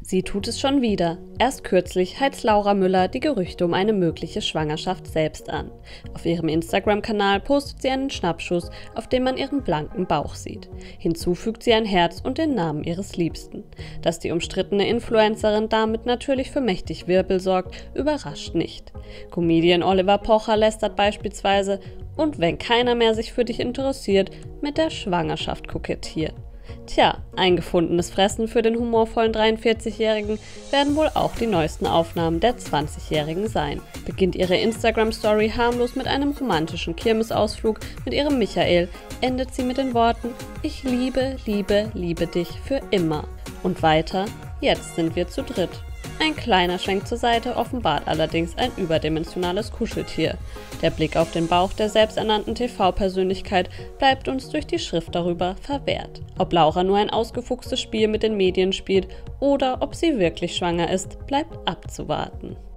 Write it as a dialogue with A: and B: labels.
A: Sie tut es schon wieder. Erst kürzlich heizt Laura Müller die Gerüchte um eine mögliche Schwangerschaft selbst an. Auf ihrem Instagram-Kanal postet sie einen Schnappschuss, auf dem man ihren blanken Bauch sieht. Hinzu fügt sie ein Herz und den Namen ihres Liebsten. Dass die umstrittene Influencerin damit natürlich für mächtig Wirbel sorgt, überrascht nicht. Comedian Oliver Pocher lästert beispielsweise: „Und wenn keiner mehr sich für dich interessiert, mit der Schwangerschaft kokettieren." Tja, ein gefundenes Fressen für den humorvollen 43-Jährigen werden wohl auch die neuesten Aufnahmen der 20-Jährigen sein. Beginnt ihre Instagram-Story harmlos mit einem romantischen Kirmesausflug mit ihrem Michael, endet sie mit den Worten: „Ich liebe, liebe, liebe dich für immer." Und weiter: „Jetzt sind wir zu dritt." Ein kleiner Schwenk zur Seite offenbart allerdings ein überdimensionales Kuscheltier. Der Blick auf den Bauch der selbsternannten TV-Persönlichkeit bleibt uns durch die Schrift darüber verwehrt. Ob Laura nur ein ausgefuchstes Spiel mit den Medien spielt oder ob sie wirklich schwanger ist, bleibt abzuwarten.